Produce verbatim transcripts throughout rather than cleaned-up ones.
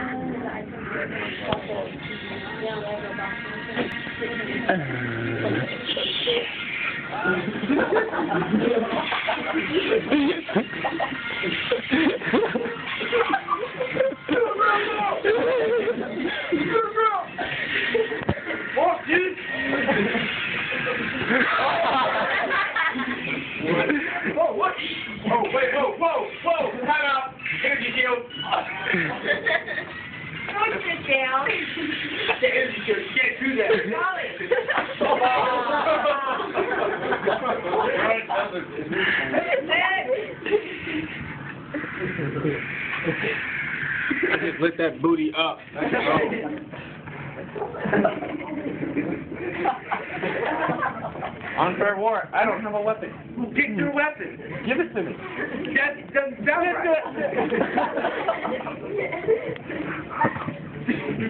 Walk, dude! Whoa, what? Oh, wait, whoa, whoa, whoa! Time out! Energy shield! Don't sit down. The energy shield, you can't do that! I just lit that booty up. Unfair war. I don't have a weapon. Get your weapon. Give it to me. That doesn't sound right. You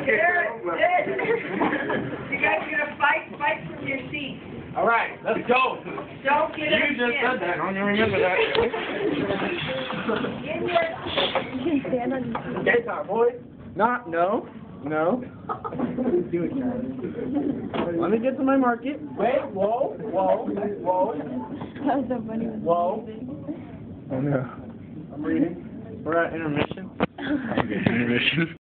guys are gonna fight, fight from your seat. All right, let's go. Don't get You just said that. I don't even remember that. In your... Get time, boys. Not, no, no. Do it, Charlie. Let me get to my market. Wait, whoa, whoa, whoa. That was so funny. Whoa. Oh no. I'm reading. We're at intermission. Okay, intermission.